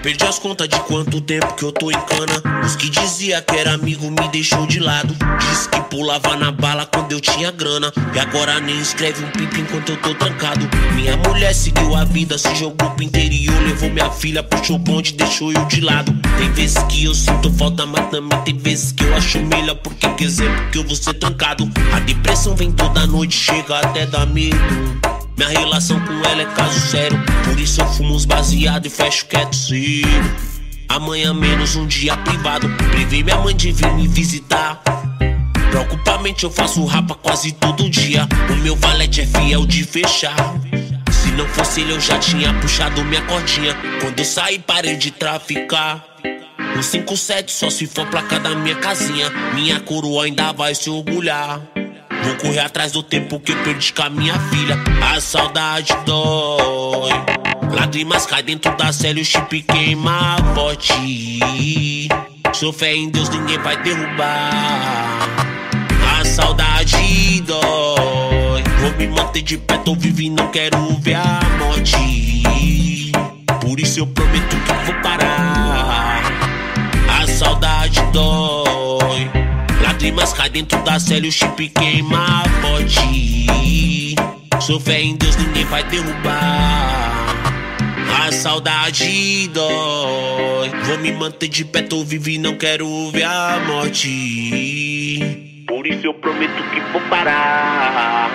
Perdi as contas de quanto tempo que eu tô em cana. Os que dizia que era amigo me deixou de lado. Disse que pulava na bala quando eu tinha grana. E agora nem escreve um pipi enquanto eu tô trancado. Minha mulher seguiu a vida, se jogou pro interior. Levou minha filha, puxou o bonde, deixou eu de lado. Tem vezes que eu sinto falta, mas também tem vezes que eu acho melhor. Porque quiser, porque eu vou ser trancado. A depressão vem toda noite, chega até dar medo. Minha relação com ela é caso sério. Por isso eu fumo uns baseado e fecho quieto cedo. Amanhã menos um dia privado. Privei minha mãe de vir me visitar. Preocupamente eu faço rapa quase todo dia. O meu valete é fiel de fechar. Se não fosse ele eu já tinha puxado minha cordinha. Quando eu saí parei de traficar. Um 57 só se for placa da minha casinha. Minha coroa ainda vai se orgulhar. Vou correr atrás do tempo que eu perdi com a minha filha. A saudade dói. Lágrimas caem dentro da cela e o chip queima forte. Sou fé em Deus, ninguém vai derrubar. A saudade dói. Vou me manter de pé, tô vivo e não quero ver a morte. Por isso eu prometo que vou parar. A saudade dói. Lágrimas caem dentro da cela e o chip queima forte. Sou fé em Deus, ninguém vai derrubar. A saudade dói. Vou me manter de pé, tô vivo e não quero ver a morte. Por isso eu prometo que vou parar.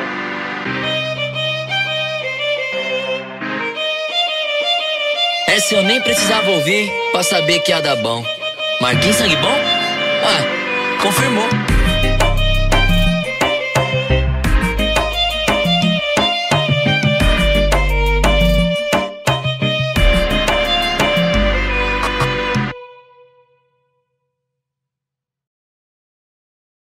Essa eu nem precisava ouvir pra saber que ia dar bom. Marquinhos sangue bom? Ah, confirmou.